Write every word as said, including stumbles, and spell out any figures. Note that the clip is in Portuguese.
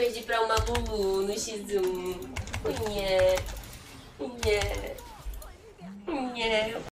perdi pra uma Lulu no X um. Nhé. Nhé. Nhé.